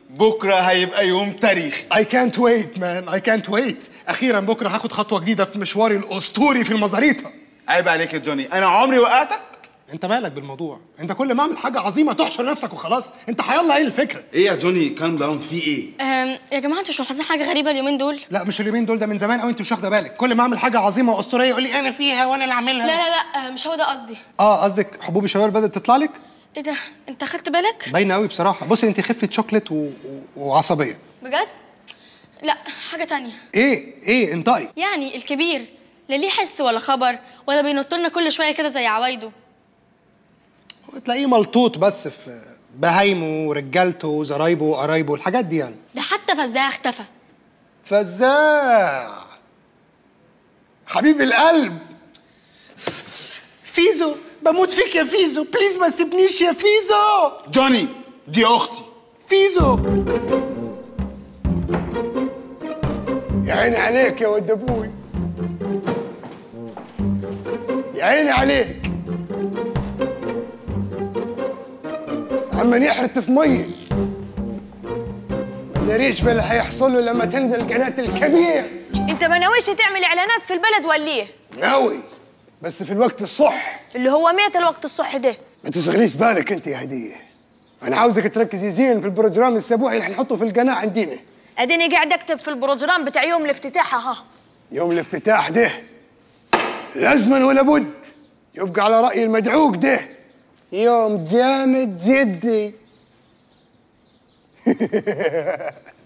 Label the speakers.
Speaker 1: بكره هيبقى يوم تاريخي.
Speaker 2: I can't wait man I can't wait. اخيرا بكره هاخد خطوه جديده في مشواري الاسطوري في المزاريطه.
Speaker 1: عيب عليك يا جوني، انا عمري وقعتك.
Speaker 2: انت مالك بالموضوع؟ انت كل ما اعمل حاجه عظيمه تحشر نفسك وخلاص. انت حيالله ايه الفكره؟
Speaker 1: ايه يا جوني كام داون في ايه؟
Speaker 3: يا جماعه انتوا مش ملاحظين حاجه غريبه اليومين دول؟
Speaker 2: لا مش اليومين دول، ده من زمان قوي انت مش واخده بالك. كل ما اعمل حاجه عظيمه واسطوريه يقول لي انا فيها وانا اللي عاملها.
Speaker 3: لا لا لا مش هو ده قصدي.
Speaker 2: قصدك حبوب الشوارع بدات تطلع لك؟
Speaker 3: ايه ده؟ انت خدت بالك؟
Speaker 2: باينه قوي بصراحه. بصي انت خفه شوكليت وعصبيه.
Speaker 3: بجد؟ لا حاجه تانية.
Speaker 2: ايه انطقي.
Speaker 3: يعني الكبير لا ليه حس ولا خبر ولا بينط لنا كل شويه كده زي عوايده.
Speaker 2: تلاقيه ملطوط بس في بهايمه ورجالته وزرايبه وقرايبه والحاجات دي يعني.
Speaker 3: ده حتى فزاع اختفى.
Speaker 2: فزاع حبيب القلب. فيزو بموت فيك يا فيزو، بليز ما تسيبنيش يا فيزو.
Speaker 1: جوني دي اختي
Speaker 2: فيزو. يا عيني عليك يا ود ابوي، يا عيني عليك. عمال يحرت في ميه، ما داريش باللي هيحصل له لما تنزل قناة الكبير.
Speaker 4: انت ما ناويش تعمل اعلانات في البلد ولا ايه؟
Speaker 2: ناوي بس في الوقت الصح.
Speaker 4: اللي هو ميت الوقت الصح ده.
Speaker 2: ما تشغليش بالك انت يا هديه، انا عاوزك تركزي زين في البروجرام الاسبوعي اللي هنحطه في القناه عندنا.
Speaker 4: اديني قاعد اكتب في البروجرام بتاع يوم الافتتاح اهو.
Speaker 2: يوم الافتتاح ده لازما ولا بد يبقى على راي المدعوق ده يوم جامد جدي.